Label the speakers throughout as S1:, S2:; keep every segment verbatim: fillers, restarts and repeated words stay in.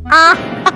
S1: Ah,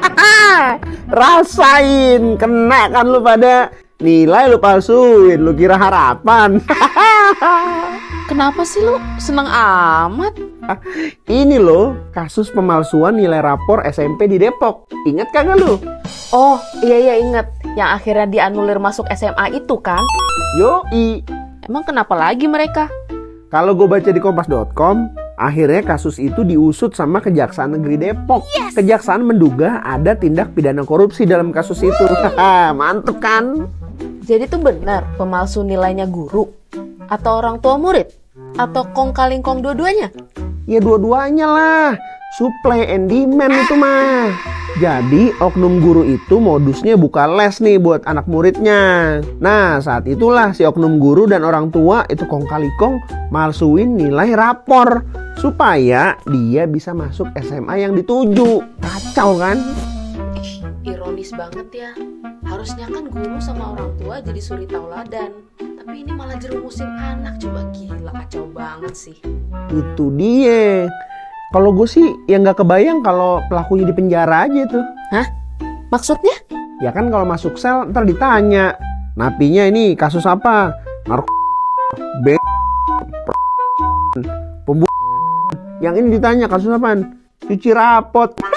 S1: rasain, kena kan lu pada. Nilai lu palsuin, lu kira harapan.
S2: Kenapa sih lu seneng amat?
S1: Ini loh, kasus pemalsuan nilai rapor S M P di Depok. Ingat kagak lu?
S2: Oh iya iya inget, yang akhirnya dianulir masuk S M A itu kan?
S1: Yoi.
S2: Emang kenapa lagi mereka?
S1: Kalau gue baca di kompas dot com, akhirnya kasus itu diusut sama Kejaksaan Negeri Depok. Yes. Kejaksaan menduga ada tindak pidana korupsi dalam kasus itu. Mantep kan?
S2: Jadi tuh benar pemalsu nilainya guru? Atau orang tua murid? Atau kong kaling kong dua-duanya?
S1: Ya dua-duanya lah. Supply and demand itu mah. Jadi oknum guru itu modusnya buka les nih buat anak muridnya. Nah saat itulah si oknum guru dan orang tua itu kong kali kong malsuin nilai rapor supaya dia bisa masuk S M A yang dituju. Kacau kan?
S2: Ih, ironis banget ya. Harusnya kan guru sama orang tua jadi suri tauladan. Tapi ini malah jerumusin anak. Coba gila, kacau banget sih.
S1: Itu dia. Kalau gue sih ya nggak kebayang kalau pelakunya di penjara aja tuh.
S2: Hah? Maksudnya?
S1: Ya kan kalau masuk sel ntar ditanya, napinya ini kasus apa? Narko, B, pembunuhan. Yang ini ditanya kasus apaan? Cuci rapot.